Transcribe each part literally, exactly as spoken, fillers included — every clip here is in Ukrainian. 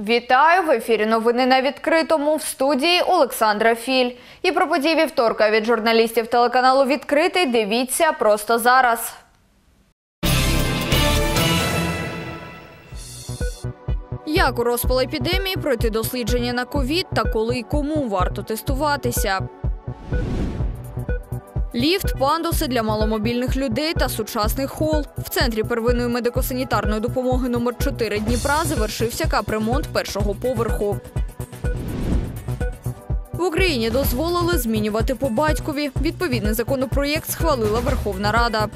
Вітаю! В ефірі новини на відкритому. В студії Олександра Філь. І про події вівторка від журналістів телеканалу «Відкритий» дивіться просто зараз. Як у розпал епідемії пройти дослідження на ковід та коли і кому варто тестуватися? Ліфт, пандуси для маломобільних людей та сучасний хол. В центрі первинної медико-санітарної допомоги номер чотири Дніпра завершився капремонт першого поверху. В Україні дозволили змінювати по батькові. Відповідний законопроєкт схвалила Верховна Рада.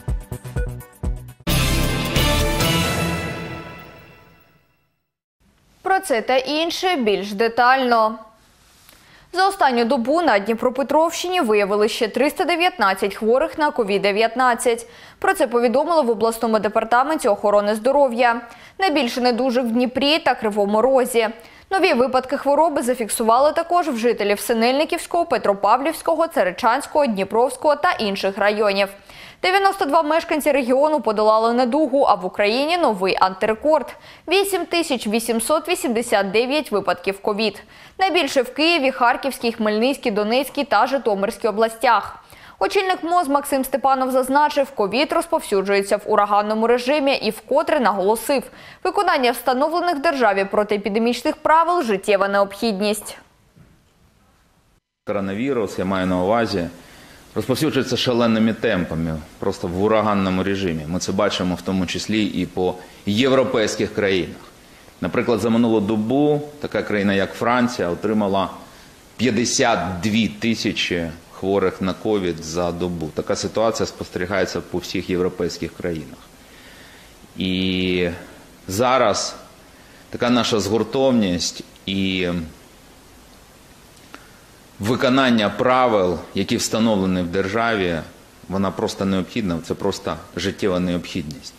Про це та інше більш детально. За останню добу на Дніпропетровщині виявили ще триста дев'ятнадцять хворих на ковід дев'ятнадцять. Про це повідомили в обласному департаменті охорони здоров'я. Найбільше недужих в Дніпрі та Кривому Розі. Нові випадки хвороби зафіксували також в жителів Синельниківського, Петропавлівського, Царичанського, Дніпровського та інших районів. дев'яносто два мешканці регіону подолали недугу, а в Україні новий антирекорд – вісім тисяч вісімсот вісімдесят дев'ять випадків ковід. Найбільше в Києві, Харківській, Хмельницькій, Донецькій та Житомирській областях. Очільник МОЗ Максим Степанов зазначив, ковід розповсюджується в ураганному режимі і вкотре наголосив – виконання встановлених державі протиепідемічних правил – життєва необхідність. Коронавірус, я маю на увазі, розповсюджується шаленими темпами, просто в ураганному режимі. Ми це бачимо в тому числі і по європейських країнах. Наприклад, за минулу добу така країна, як Франція, отримала п'ятдесят дві тисячі хворих на ковід за добу. Така ситуація спостерігається по всіх європейських країнах. І зараз така наша згуртовність і виконання правил, які встановлені в державі, вона просто необхідна, це просто життєва необхідність.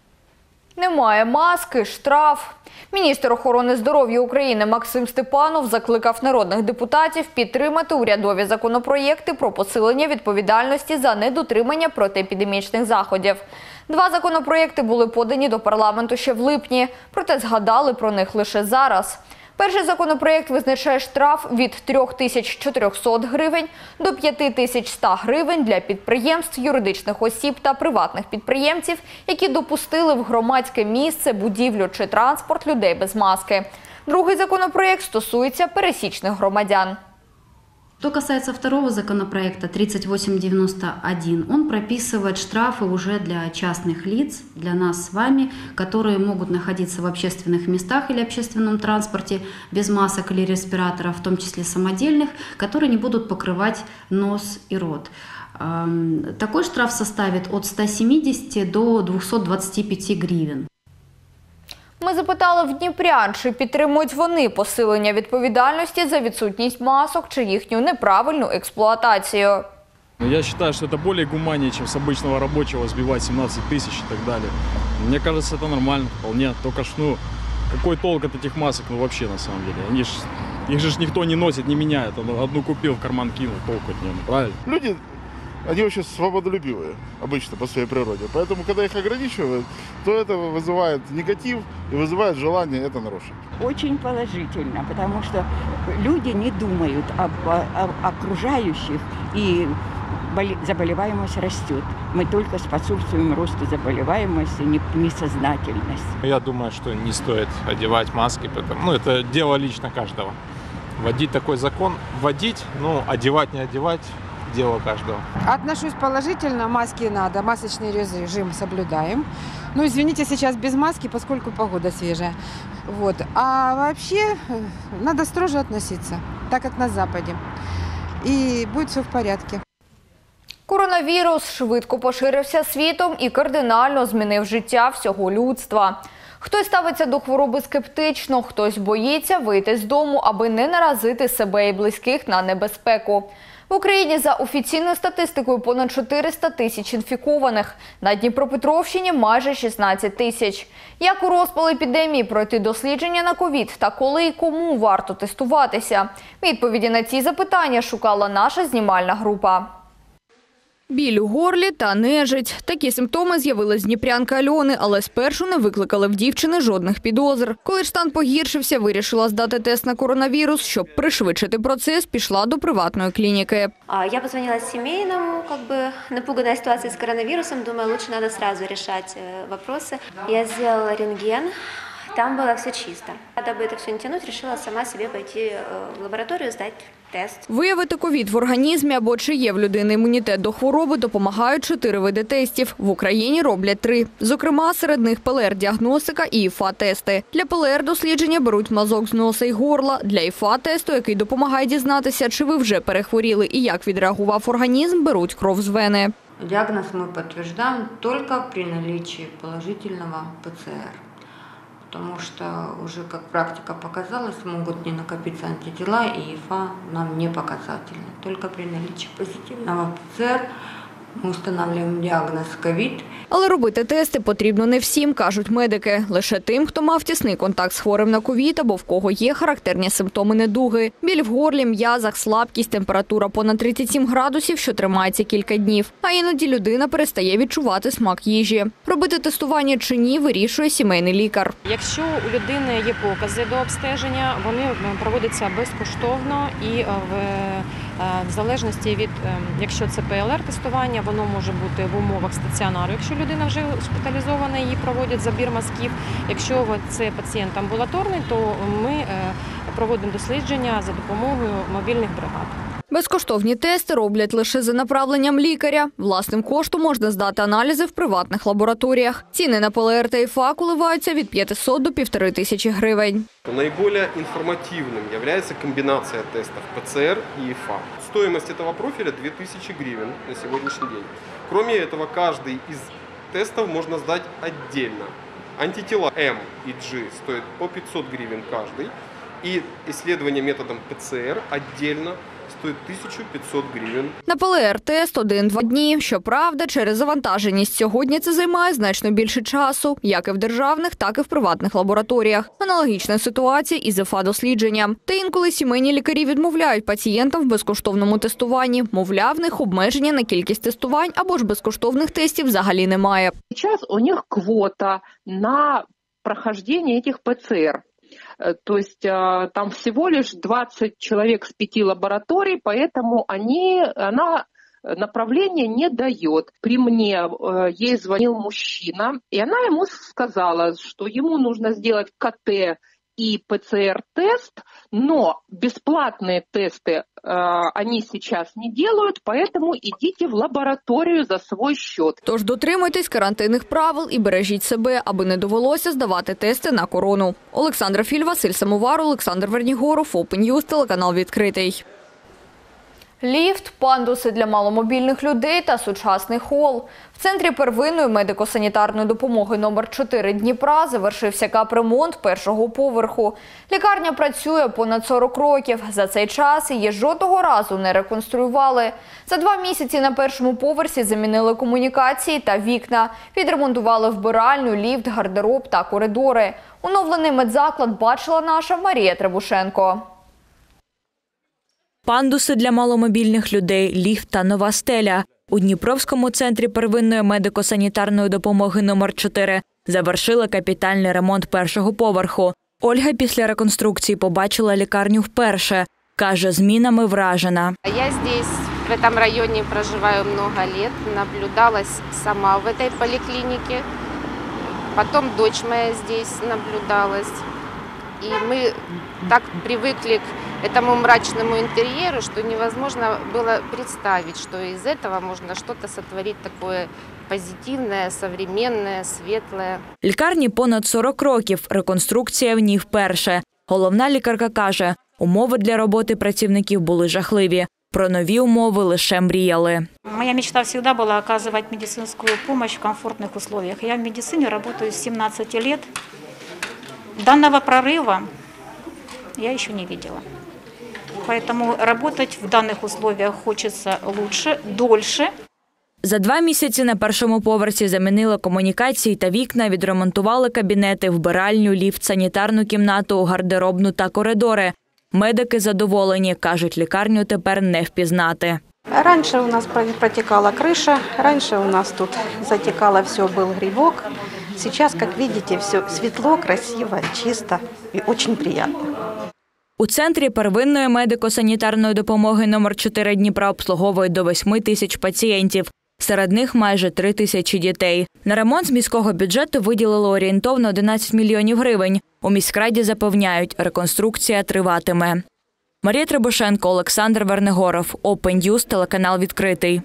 Немає маски – штраф. Міністр охорони здоров'я України Максим Степанов закликав народних депутатів підтримати урядові законопроєкти про посилення відповідальності за недотримання протиепідемічних заходів. Два законопроєкти були подані до парламенту ще в липні, проте згадали про них лише зараз. Перший законопроєкт визначає штраф від трьох тисяч чотирьохсот гривень до п'яти тисяч ста гривень для підприємств, юридичних осіб та приватних підприємців, які допустили в громадське місце, будівлю чи транспорт людей без маски. Другий законопроєкт стосується пересічних громадян. Что касается второго законопроекта тридцать восемь девяносто один, он прописывает штрафы уже для частных лиц, для нас с вами, которые могут находиться в общественных местах или общественном транспорте без масок или респираторов, в том числе самодельных, которые не будут покрывать нос и рот. Такой штраф составит от ста семидесяти до двухсот двадцати пяти гривен. Ми запитали в дніпрян, чи підтримують вони посилення відповідальності за відсутність масок чи їхню неправильну експлуатацію. Я вважаю, що це більш гуманніше, ніж з обичного робочого збивати сімнадцять тисяч і так далі. Мені кажется, це нормально, вполне. Тільки ж, ну, який толк від цих масок, ну, взагалі, на самом деле. Они ж, їх же ж ніхто не носить, не міняє. Одну купив, в карман кинув, толку від нього, правильно? Люди, они вообще свободолюбивые, обычно, по своей природе. Поэтому, когда их ограничивают, то это вызывает негатив и вызывает желание это нарушить. Очень положительно, потому что люди не думают об, об окружающих, и заболеваемость растет. Мы только способствуем росту заболеваемости, несознательности. Я думаю, что не стоит одевать маски, потому, ну, это дело лично каждого. Вводить такой закон, вводить, ну, одевать, не одевать, дело каждого. Отношусь положительно, маски надо, масочный режим соблюдаем. Ну, извините, сейчас без маски, поскольку погода свежая. Вот. А вообще надо строже относиться, так как на Западе. И будет все в порядке. Коронавірус швидко поширився світом і кардинально змінив життя всього людства. Хтось ставиться до хвороби скептично, хтось боїться вийти з дому, аби не наразити себе і близьких на небезпеку. В Україні за офіційною статистикою понад чотириста тисяч інфікованих, на Дніпропетровщині майже шістнадцять тисяч. Як у розпал епідемії пройти дослідження на ковід та коли і кому варто тестуватися? Відповіді на ці запитання шукала наша знімальна група. Біль у горлі та нежить. Такі симптоми з'явились з дніпрянки Альони, але спершу не викликали в дівчини жодних підозр. Коли ж стан погіршився, вирішила здати тест на коронавірус. Щоб пришвидшити процес, пішла до приватної клініки. Я позвонила семейному, как бы напуганная ситуация с коронавирусом, думаю, лучше надо сразу решать вопросы. Я сделала рентген. Там было все чисто. Дабы это все не тянуть, решила сама себе пойти в лабораторию, сдать тест. Виявити ковід в організмі або чи є в людини імунітет до хвороби допомагають чотири види тестів. В Україні роблять три. Зокрема, серед них ПЛР-діагностика і ІФА-тести. Для ПЛР-дослідження беруть мазок з носа і горла. Для ІФА-тесту, який допомагає дізнатися, чи ви вже перехворіли і як відреагував організм, беруть кров з вени. Диагноз мы подтверждаем только при наличии положительного ПЦР. Потому что уже, как практика показалась, могут не накопиться антитела, и ИФА нам не показательны. Только при наличии позитивного ПЦР ми встановлюємо діагноз ковід. Але робити тести потрібно не всім, кажуть медики. Лише тим, хто мав тісний контакт з хворим на ковід або в кого є характерні симптоми недуги. Біль в горлі, м'язах, слабкість, температура понад тридцять сім градусів, що тримається кілька днів. А іноді людина перестає відчувати смак їжі. Робити тестування чи ні, вирішує сімейний лікар. Якщо у людини є покази до обстеження, вони проводяться безкоштовно і в В залежності від, якщо це ПЛР-тестування, воно може бути в умовах стаціонару. Якщо людина вже госпіталізована, її проводять забір мазків. Якщо це пацієнт амбулаторний, то ми проводимо дослідження за допомогою мобільних бригад. Безкоштовні тести роблять лише за направленням лікаря. Власним коштом можна здати аналізи в приватних лабораторіях. Ціни на ПЛР та ІФА коливаються від п'ятисот до півтори тисячі гривень. Наиболее информативным является комбинация тестов ПЦР и ИФА. Стоимость этого профиля две тысячи гривен на сегодняшний день. Кроме этого, каждый из тестов можно сдать отдельно. Антитела М и G стоят по пятьсот гривен каждый. И исследование методом ПЦР отдельно стоїть тисячу п'ятсот гривень. На ПЛР-тест один-два дні. Щоправда, через завантаженість сьогодні це займає значно більше часу, як і в державних, так і в приватних лабораторіях. Аналогічна ситуація із ІФА-дослідженням. Та інколи сімейні лікарі відмовляють пацієнтам в безкоштовному тестуванні. Мовляв, в них обмеження на кількість тестувань або ж безкоштовних тестів взагалі немає. Зараз у них квота на прохождение этих ПЦР. То есть там всего лишь двадцать человек с пяти лабораторий, поэтому они, она направления не дает. При мне ей звонил мужчина, и она ему сказала, что ему нужно сделать КТ и ПЦР-тест, но бесплатные тесты э, они сейчас не делают, поэтому идите в лабораторію за свій счет. Тож дотримуйтесь карантинних правил і бережіть себе, аби не довелося здавати тести на корону. Олександра Філь, Василь Самовар, Олександр Вернігоров, Open News, телеканал «Відкритий». Ліфт, пандуси для маломобільних людей та сучасний хол. В Центрі первинної медико-санітарної допомоги номер чотири Дніпра завершився капремонт першого поверху. Лікарня працює понад сорок років. За цей час її жодного разу не реконструювали. За два місяці на першому поверсі замінили комунікації та вікна. Відремонтували вбиральню, ліфт, гардероб та коридори. Оновлений медзаклад бачила наша Марія Требушенко. Пандуси для маломобільних людей, ліфт та нова стеля. У Дніпровському центрі первинної медико-санітарної допомоги номер чотири завершили капітальний ремонт першого поверху. Ольга після реконструкції побачила лікарню вперше. Каже, змінами вражена. Я здесь, в этом районе, проживаю много лет, наблюдалась сама в этой поликлинике. Потом дочь моя здесь наблюдалась. И мы так привыкли к этому мрачному интерьеру, что невозможно было представить, что из этого можно что-то сотворить такое позитивне, современне, світле. Лікарні понад сорок років, реконструкція в ній вперше. Головна лікарка каже, умови для роботи працівників були жахливі. Про нові умови лише мріяли. Моя мечта всегда была оказывать медицинскую помощь в комфортных условиях. Я в медицине работаю с семнадцати лет. Данного прорыва я еще не видела. Поэтому работать в данных условиях хочется лучше, дольше. За два місяці на першому поверсі замінили комунікації та вікна, відремонтували кабінети, вбиральню, ліфт, санітарну кімнату, гардеробну та коридори. Медики задоволені, кажуть, лікарню тепер не впізнати. Раньше у нас протекала крыша, раньше у нас тут затекало все, был грибок. Сейчас, как видите, все светло, красиво, чисто и очень приятно. У центрі первинної медико-санітарної допомоги номер чотири Дніпра обслуговують до восьми тисяч пацієнтів. Серед них майже три тисячі дітей. На ремонт з міського бюджету виділили орієнтовно одинадцять мільйонів гривень. У міськраді запевняють, реконструкція триватиме. Марія Требушенко, Олександр Вернегоров, Open News, телеканал «Відкритий».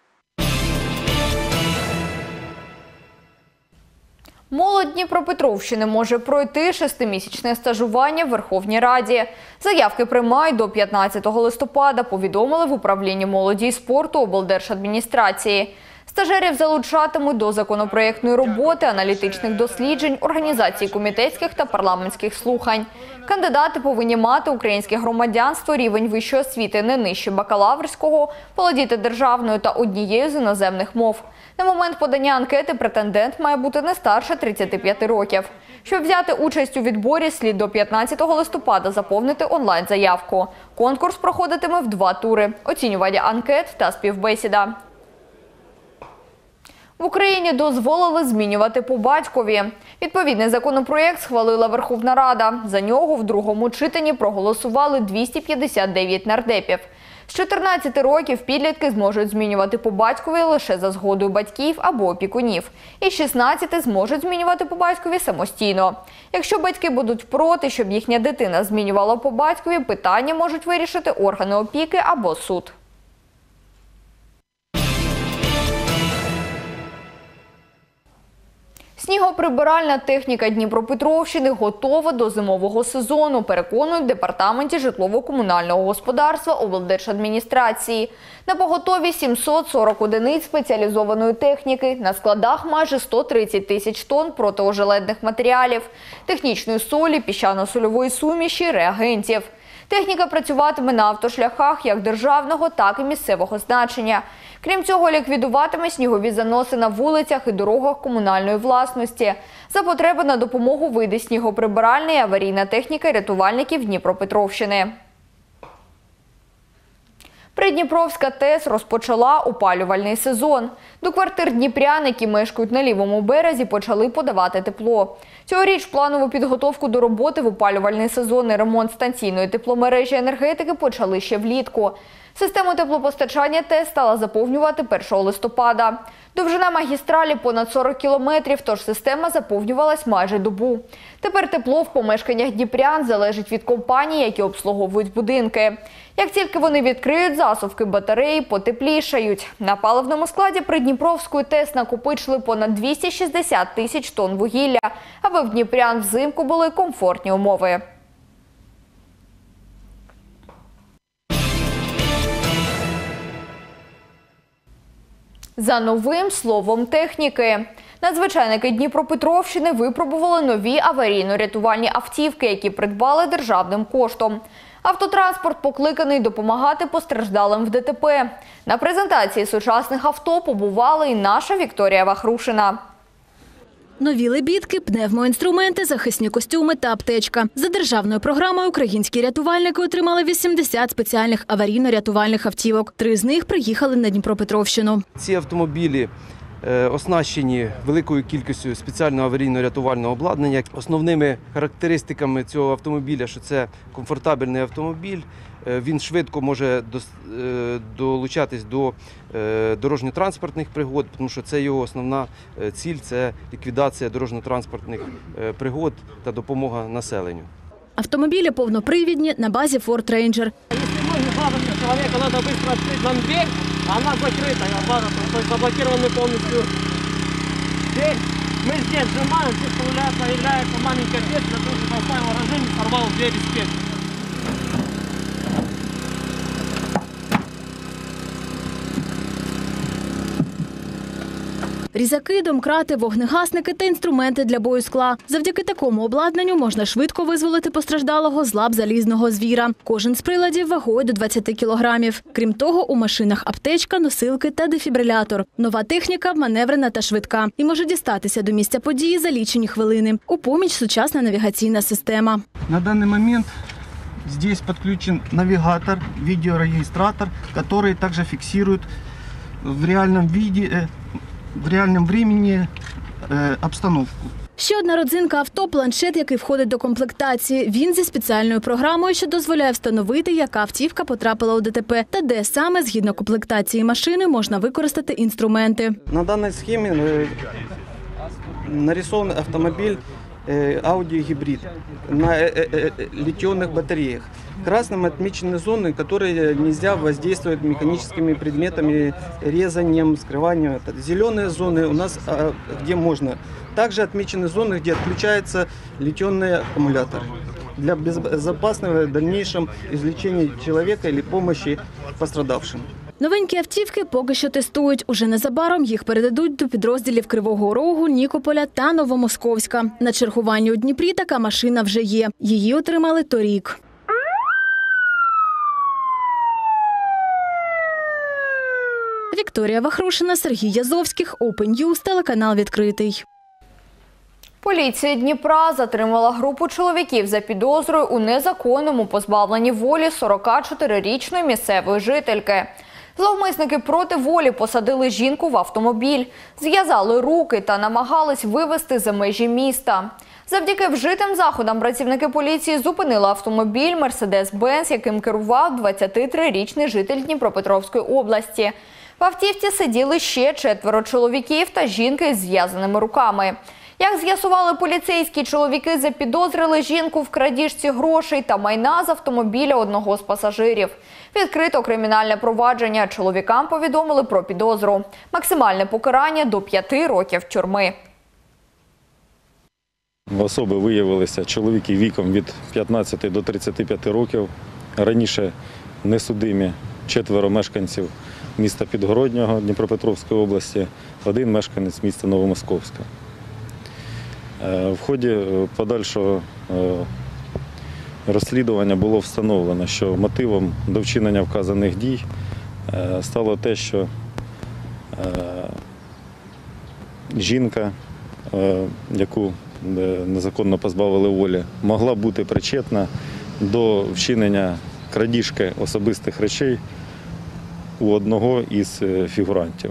Молодь Дніпропетровщини може пройти шестимісячне стажування в Верховній Раді. Заявки приймають до п'ятнадцятого листопада, повідомили в управлінні молоді і спорту облдержадміністрації. Стажерів залучатимуть до законопроєктної роботи, аналітичних досліджень, організації комітетських та парламентських слухань. Кандидати повинні мати українське громадянство, рівень вищої освіти не нижче бакалаврського, володіти державною та однією з іноземних мов. На момент подання анкети претендент має бути не старше тридцяти п'яти років. Щоб взяти участь у відборі, слід до п'ятнадцятого листопада заповнити онлайн-заявку. Конкурс проходитиме в два тури – оцінювання анкет та співбесіда. В Україні дозволили змінювати по батькові. Відповідний законопроєкт схвалила Верховна Рада. За нього в другому читанні проголосували двісті п'ятдесят дев'ять нардепів. З чотирнадцяти років підлітки зможуть змінювати по батькові лише за згодою батьків або опікунів. І з шістнадцяти зможуть змінювати по батькові самостійно. Якщо батьки будуть проти, щоб їхня дитина змінювала по батькові, питання можуть вирішити органи опіки або суд. Снігоприбиральна техніка Дніпропетровщини готова до зимового сезону, переконують в департаменті житлово-комунального господарства облдержадміністрації. На поготові сімсот сорок одиниць спеціалізованої техніки, на складах майже сто тридцять тисяч тонн протиожеледних матеріалів, технічної солі, піщано-сольової суміші, реагентів. Техніка працюватиме на автошляхах як державного, так і місцевого значення. Крім цього, ліквідуватиме снігові заноси на вулицях і дорогах комунальної власності. За потреби на допомогу вийде снігоприбиральна і аварійна техніка рятувальників Дніпропетровщини. Придніпровська ТЕС розпочала опалювальний сезон. До квартир дніпрян, які мешкають на лівому березі, почали подавати тепло. Цьогоріч планову підготовку до роботи в опалювальний сезон і ремонт станційної тепломережі енергетики почали ще влітку. Систему теплопостачання ТЕС стала заповнювати першого листопада. Довжина магістралі понад сорок кілометрів, тож система заповнювалась майже добу. Тепер тепло в помешканнях дніпрян залежить від компаній, які обслуговують будинки. Як тільки вони відкриють засувки батареї, потеплішають. На паливному складі Придніпровської ТЕС накопичили понад двісті шістдесят тисяч тонн вугілля, аби в дніпрян взимку були комфортні умови. За новим словом техніки. Надзвичайники Дніпропетровщини випробували нові аварійно-рятувальні автівки, які придбали державним коштом. Автотранспорт покликаний допомагати постраждалим в ДТП. На презентації сучасних авто побувала і наша Вікторія Вахрушина. Нові лебідки, пневмоінструменти, захисні костюми та аптечка. За державною програмою українські рятувальники отримали вісімдесят спеціальних аварійно-рятувальних автівок. Три з них приїхали на Дніпропетровщину. Ці автомобілі оснащені великою кількістю спеціального аварійно-рятувального обладнання. Основними характеристиками цього автомобіля, що це комфортабельний автомобіль, він швидко може долучатись до дорожньо-транспортних пригод, тому що це його основна ціль – це ліквідація дорожньо-транспортних пригод та допомога населенню. Автомобілі повнопривідні на базі Ford Ranger. Человека надо быстро открыть нам дверь, а она закрыта, заблокированы полностью дверь. Мы здесь сжимаем, здесь появляется маленькая печь, для того, чтобы поставил режим и сорвал дверь из печи. Різаки, домкрати, вогнегасники та інструменти для бою скла. Завдяки такому обладнанню можна швидко визволити постраждалого з лап залізного звіра. Кожен з приладів вагою до двадцяти кілограмів. Крім того, у машинах аптечка, носилки та дефібрилятор. Нова техніка маневрена та швидка і може дістатися до місця події за лічені хвилини. У поміч сучасна навігаційна система. На даний момент здесь подключен навигатор, видеорегистратор, который также фиксирует в реальном виде, в реальном времени обстановку. Ще одна родзинка – авто – планшет, який входить до комплектації. Він зі спеціальною програмою, що дозволяє встановити, яка автівка потрапила у ДТП та де саме, згідно комплектації машини, можна використати інструменти. На данной схеме нарисован автомобиль Audi гибрид на литионных батареях. Красным отмечены зоны, которые нельзя воздействовать механическими предметами, резанием, скрыванием. Зеленые зоны у нас где можно. Также отмечены зоны, где отключается литионный аккумулятор для безопасного дальнейшего излечения человека или помощи пострадавшим. Новенькі автівки поки що тестують. Уже незабаром їх передадуть до підрозділів Кривого Рогу, Нікополя та Новомосковська. На чергуванні у Дніпрі така машина вже є. Її отримали торік. Вікторія Вахрушина, Сергій Язовських, Open News, телеканал «Відкритий». Поліція Дніпра затримала групу чоловіків за підозрою у незаконному позбавленні волі сорокачотирирічної місцевої жительки. Зловмисники проти волі посадили жінку в автомобіль, зв'язали руки та намагались вивезти за межі міста. Завдяки вжитим заходам працівники поліції зупинили автомобіль «Мерседес-Бенц», яким керував двадцятитрирічний житель Дніпропетровської області. В автівці сиділи ще четверо чоловіків та жінки із зв'язаними руками. Як з'ясували поліцейські, чоловіки запідозрили жінку в крадіжці грошей та майна з автомобіля одного з пасажирів. Відкрито кримінальне провадження. Чоловікам повідомили про підозру. Максимальне покарання – до п'яти років тюрми. Особи виявилися чоловіки віком від п'ятнадцяти до тридцяти п'яти років. Раніше несудимі четверо мешканців міста Підгороднього Дніпропетровської області, один мешканець міста Новомосковська. В ході подальшого розслідування було встановлено, що мотивом до вчинення вказаних дій стало те, що жінка, яку незаконно позбавили волі, могла бути причетна до вчинення крадіжки особистих речей у одного із фігурантів.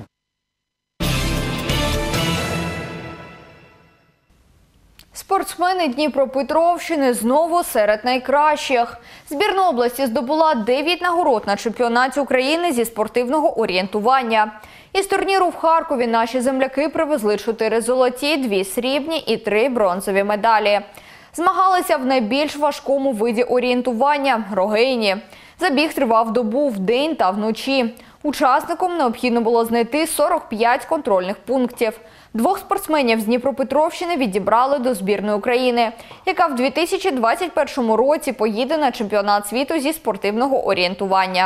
Спортсмени Дніпропетровщини знову серед найкращих. Збірна області здобула дев'ять нагород на чемпіонаті України зі спортивного орієнтування. Із турніру в Харкові наші земляки привезли чотири золоті, дві срібні і три бронзові медалі. Змагалися в найбільш важкому виді орієнтування – рогейні. Забіг тривав добу вдень та вночі. Учасникам необхідно було знайти сорок п'ять контрольних пунктів. Двох спортсменів з Дніпропетровщини відібрали до збірної України, яка в дві тисячі двадцять першому році поїде на чемпіонат світу зі спортивного орієнтування.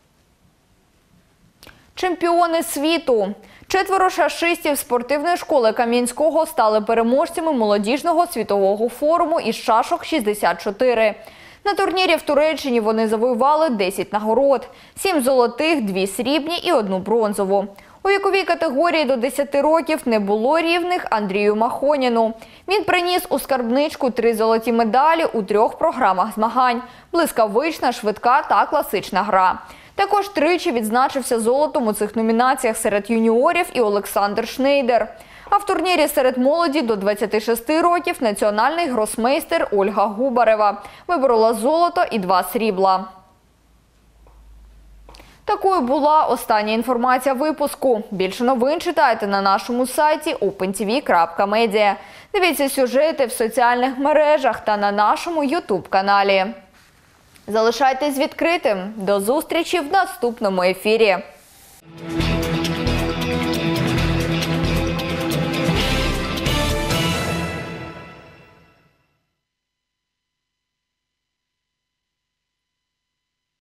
Чемпіони світу. Четверо шашистів спортивної школи Кам'янського стали переможцями молодіжного світового форуму із шашок шістдесят чотири. На турнірі в Туреччині вони завоювали десять нагород – сім золотих, дві срібні і одну бронзову. У віковій категорії до десяти років не було рівних Андрію Махоніну. Він приніс у скарбничку три золоті медалі у трьох програмах змагань – блискавична, швидка та класична гра. Також тричі відзначився золотом у цих номінаціях серед юніорів і Олександр Шнейдер. А в турнірі серед молоді до двадцяти шести років національний гросмейстер Ольга Губарева виборола золото і два срібла. Такою була остання інформація випуску. Більше новин читайте на нашому сайті опен ті ві крапка медіа. Дивіться сюжети в соціальних мережах та на нашому ютуб-каналі. Залишайтесь відкритим. До зустрічі в наступному ефірі.